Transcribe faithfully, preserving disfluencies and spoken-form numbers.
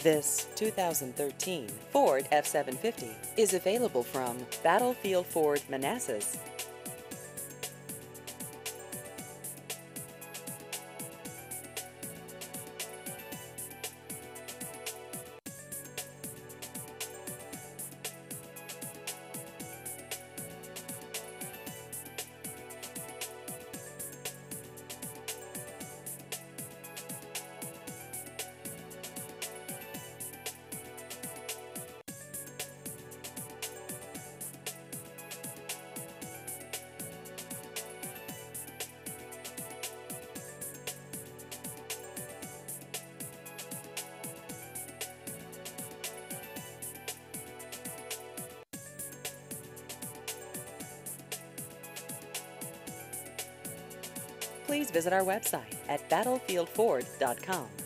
This two thousand thirteen Ford F seven fifty is available from Battlefield Ford Manassas. Please visit our website at battlefield ford dot com.